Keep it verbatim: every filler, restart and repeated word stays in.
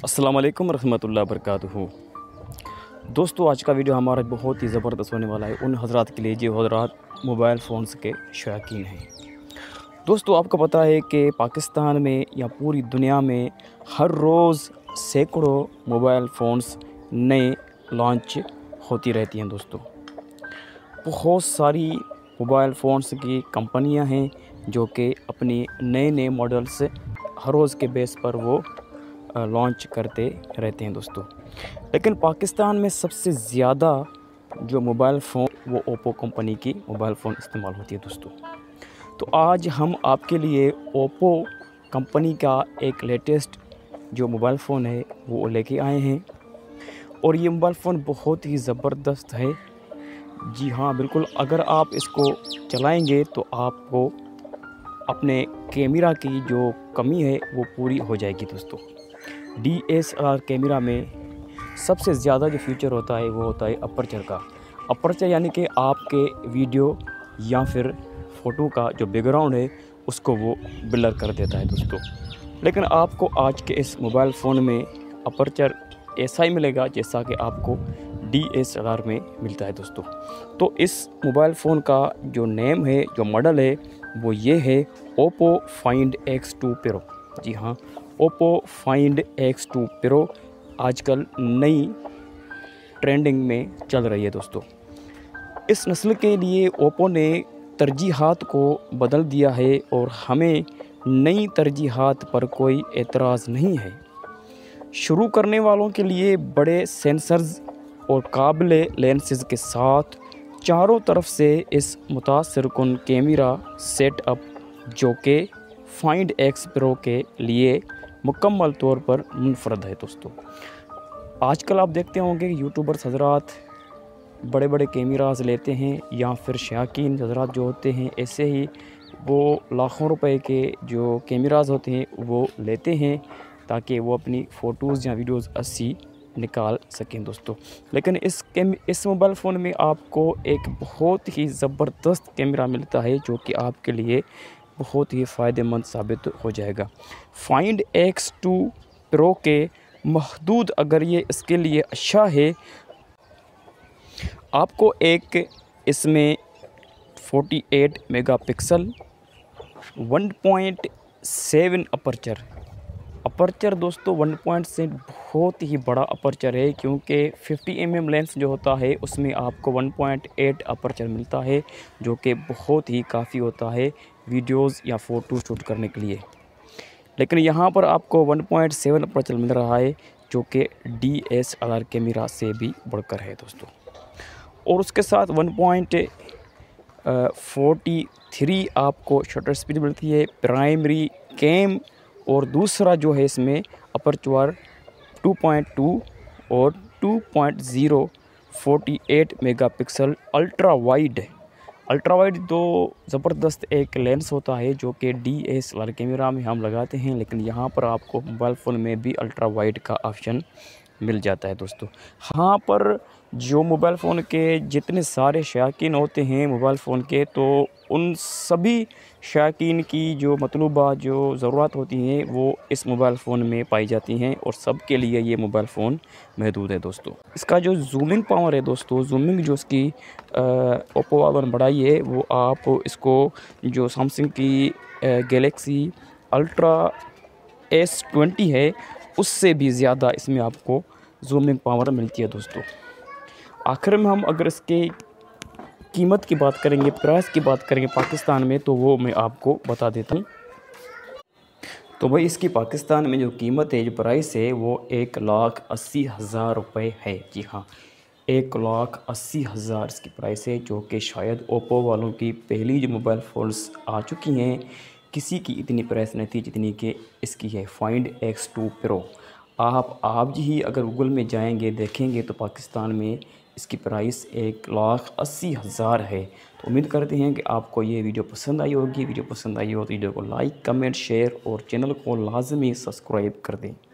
अस्सलाम वालेकुम रहमतुल्लाहि वबरकातुहू। दोस्तों, आज का वीडियो हमारा बहुत ही ज़बरदस्त होने वाला है उन हज़रात के लिए जो हज़रात मोबाइल फ़ोन्स के शौकीन हैं। दोस्तों, आपको पता है कि पाकिस्तान में या पूरी दुनिया में हर रोज़ सैकड़ों मोबाइल फ़ोन्स नए लॉन्च होती रहती हैं। दोस्तों, बहुत सारी मोबाइल फ़ोन्स की कंपनियां हैं जो कि अपनी नए नए मॉडल्स हर रोज़ के बेस पर वो लॉन्च करते रहते हैं। दोस्तों, लेकिन पाकिस्तान में सबसे ज़्यादा जो मोबाइल फ़ोन वो ओप्पो कंपनी की मोबाइल फ़ोन इस्तेमाल होती है। दोस्तों, तो आज हम आपके लिए ओप्पो कंपनी का एक लेटेस्ट जो मोबाइल फ़ोन है वो लेके आए हैं और ये मोबाइल फ़ोन बहुत ही ज़बरदस्त है। जी हाँ, बिल्कुल, अगर आप इसको चलाएंगे तो आपको अपने कैमरा की जो कमी है वो पूरी हो जाएगी। दोस्तों, D S L R camera में सबसे ज़्यादा जो फीचर होता है वो होता है अपर्चर का। अपर्चर यानी कि आपके वीडियो या फिर फ़ोटो का जो बैकग्राउंड है उसको वो ब्लर कर देता है। दोस्तों, लेकिन आपको आज के इस मोबाइल फ़ोन में अपर्चर ऐसा ही मिलेगा जैसा कि आपको डी एस एल आर में मिलता है। दोस्तों, तो इस मोबाइल फ़ोन का जो नेम है, जो मॉडल है वो ये है Oppo find X two pro. जी हाँ, Oppo find X two pro आजकल नई ट्रेंडिंग में चल रही है। दोस्तों, इस नस्ल के लिए ओप्पो ने तरजीहात को बदल दिया है और हमें नई तरजीहात पर कोई एतराज़ नहीं है। शुरू करने वालों के लिए बड़े सेंसर्स और काबिल लेंसेज के साथ चारों तरफ से इस मुतासिर कुन कैमरा सेटअप जो कि फाइंड एक्स प्रो के लिए मुकम्मल तौर पर मुनफरद है। दोस्तों, आजकल आप देखते होंगे कि यूट्यूबर्स हज़रात बड़े बड़े कैमरास लेते हैं या फिर शौकीन हज़रात जो होते हैं ऐसे ही वो लाखों रुपए के जो कैमरास होते हैं वो लेते हैं ताकि वो अपनी फ़ोटोज़ या वीडियोज़ अच्छी निकाल सकें। दोस्तों, लेकिन इस कैम इस मोबाइल फ़ोन में आपको एक बहुत ही ज़बरदस्त कैमरा मिलता है जो कि आपके लिए बहुत ही फ़ायदेमंद साबित हो जाएगा। फाइंड एक्स टू प्रो के महदूद अगर ये इसके लिए अच्छा है, आपको एक इसमें अड़तालीस megapixel one point seven aperture aperture दोस्तों वन पॉइंट से बहुत ही बड़ा अपर्चर है क्योंकि फिफ्टी एम एम लेंस जो होता है उसमें आपको वन पॉइंट एट अपर्चर मिलता है जो कि बहुत ही काफ़ी होता है वीडियोस या फ़ोटो शूट करने के लिए। लेकिन यहाँ पर आपको वन पॉइंट सेवन अपर्चर मिल रहा है जो कि D S L R camera से भी बढ़कर है। दोस्तों, और उसके साथ वन पॉइंट फोर्टी थ्री आपको शटर स्पीड मिलती है प्राइमरी कैम, और दूसरा जो है इसमें अपर्चर टू पॉइंट टू और two point zero forty eight megapixel ultra wide ultra wide दो ज़बरदस्त एक लेंस होता है जो कि D S L R camera में हम लगाते हैं, लेकिन यहाँ पर आपको मोबाइल फ़ोन में भी अल्ट्रा वाइड का ऑप्शन मिल जाता है। दोस्तों, हाँ, पर जो मोबाइल फ़ोन के जितने सारे शौकीन होते हैं मोबाइल फ़ोन के, तो उन सभी शौकीन की जो मतलूबा जो ज़रूरत होती हैं वो इस मोबाइल फ़ोन में पाई जाती हैं और सब के लिए ये मोबाइल फ़ोन महदूद है। दोस्तों, इसका जो जूमिंग पावर है, दोस्तों जूमिंग जो इसकी ओप्पो वालों ने बढ़ाई है वो आप इसको जो सैमसंग की गैलेक्सी अल्ट्रा एस ट्वेंटी है उससे भी ज़्यादा इसमें आपको जूमिंग पावर मिलती है। दोस्तों, आखिर में हम अगर इसके कीमत की बात करेंगे, प्राइस की बात करेंगे पाकिस्तान में, तो वो मैं आपको बता देता हूँ। तो भाई इसकी पाकिस्तान में जो कीमत है, जो प्राइस है वो एक लाख अस्सी हज़ार रुपये है। जी हाँ, एक लाख अस्सी हज़ार इसकी प्राइस है जो कि शायद ओप्पो वालों की पहली जो मोबाइल फ़ोन्स आ चुकी हैं किसी की इतनी प्राइस नहीं थी जितनी कि इसकी है फाइंड एक्स टू प्रो। आप आप ही अगर गूगल में जाएंगे देखेंगे तो पाकिस्तान में इसकी प्राइस एक लाख अस्सी हज़ार है। तो उम्मीद करते हैं कि आपको ये वीडियो पसंद आई होगी। वीडियो पसंद आई हो तो वीडियो को लाइक, कमेंट, शेयर और चैनल को लाजमी सब्सक्राइब कर दें।